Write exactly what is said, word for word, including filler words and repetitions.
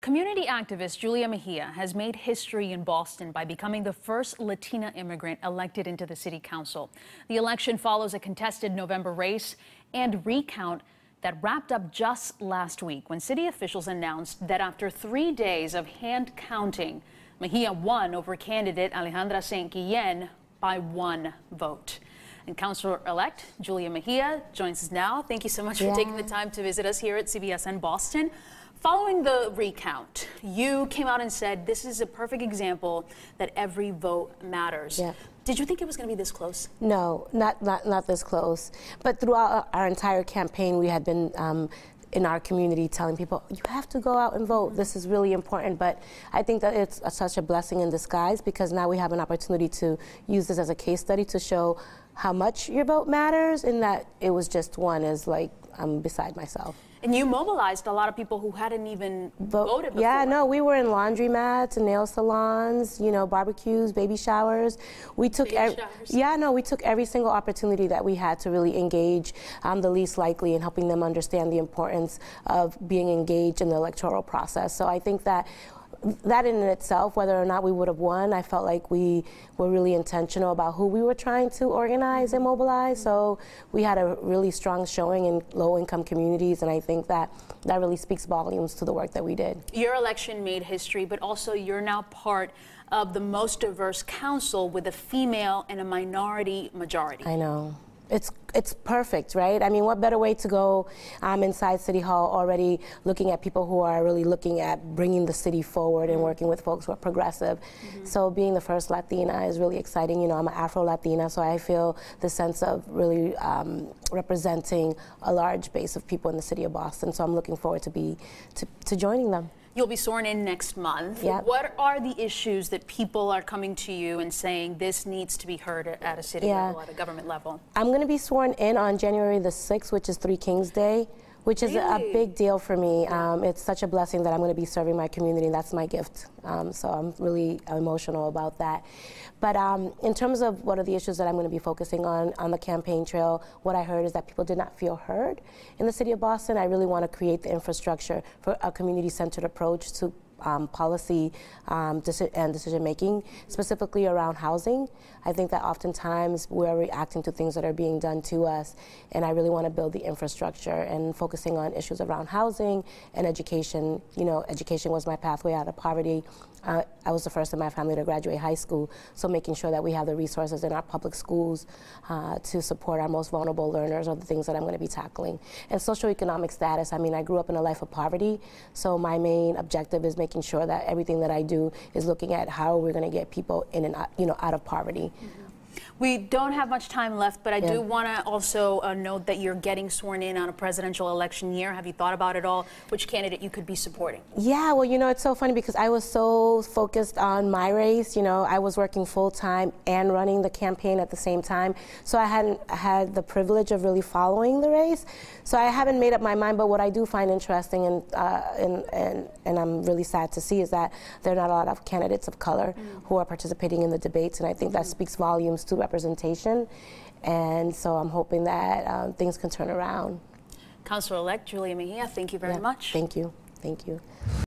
Community activist Julia Mejia has made history in Boston by becoming the first Latina immigrant elected into the city council. The election follows a contested November race and recount that wrapped up just last week when city officials announced that after three days of hand counting, Mejia won over candidate Alejandra Saint Guillen by one vote. And Councilor-Elect Julia Mejia joins us now. Thank you so much yeah. for taking the time to visit us here at C B S N Boston. Following the recount, you came out and said this is a perfect example that every vote matters. Yeah. Did you think it was going to be this close? No, not, not, not this close. But throughout our entire campaign, we had been um, in our community telling people, you have to go out and vote. This is really important. But I think that it's a, such a blessing in disguise, because now we have an opportunity to use this as a case study to show how much your vote matters, and that it was just one is like, I'm beside myself. And you mobilized a lot of people who hadn't even Vote, voted before. Yeah, no, we were in laundromats and nail salons, you know, barbecues, baby showers. We took, baby showers. yeah, no, we took every single opportunity that we had to really engage um, the least likely and helping them understand the importance of being engaged in the electoral process. So I think that that in itself, whether or not we would have won, I felt like we were really intentional about who we were trying to organize and mobilize. So we had a really strong showing in low-income communities, and I think that that really speaks volumes to the work that we did. Your election made history, but also you're now part of the most diverse council with a female and a minority majority. I know. It's it's perfect, right? I mean, what better way to go um, inside City Hall already looking at people who are really looking at bringing the city forward and working with folks who are progressive. Mm-hmm. So being the first Latina is really exciting. You know, I'm an Afro-Latina, so I feel the sense of really um, representing a large base of people in the city of Boston. So I'm looking forward to be to, to joining them. You'll be sworn in next month. Yep. What are the issues that people are coming to you and saying this needs to be heard at a city yeah. level, at a government level? I'm going to be sworn in on January the sixth, which is Three Kings Day, which is really? a big deal for me. Yeah. Um, it's such a blessing that I'm going to be serving my community, and that's my gift. Um, so I'm really emotional about that. But um, in terms of what are the issues that I'm going to be focusing on on the campaign trail, what I heard is that people did not feel heard in the city of Boston. I really want to create the infrastructure for a community-centered approach to Um, policy um, deci and decision making, specifically around housing. I think that oftentimes we're reacting to things that are being done to us, and I really want to build the infrastructure and focusing on issues around housing and education. You know, education was my pathway out of poverty. Uh, I was the first in my family to graduate high school, so making sure that we have the resources in our public schools uh, to support our most vulnerable learners are the things that I'm going to be tackling. And socioeconomic status, I mean, I grew up in a life of poverty, so my main objective is making sure that everything that I do is looking at how we're going to get people in and out, you know, out of poverty. Mm-hmm. We don't have much time left, but I yeah. do want to also uh, note that you're getting sworn in on a presidential election year. Have you thought about it all? Which candidate you could be supporting? Yeah, well, you know, it's so funny because I was so focused on my race. You know, I was working full time and running the campaign at the same time. So I hadn't had the privilege of really following the race. So I haven't made up my mind, but what I do find interesting and, uh, and, and, and I'm really sad to see is that there are not a lot of candidates of color mm. who are participating in the debates, and I think mm. that speaks volumes to representation, and so I'm hoping that um, things can turn around. Councilor-Elect Julia Mejia, thank you very yeah, much. Thank you. Thank you.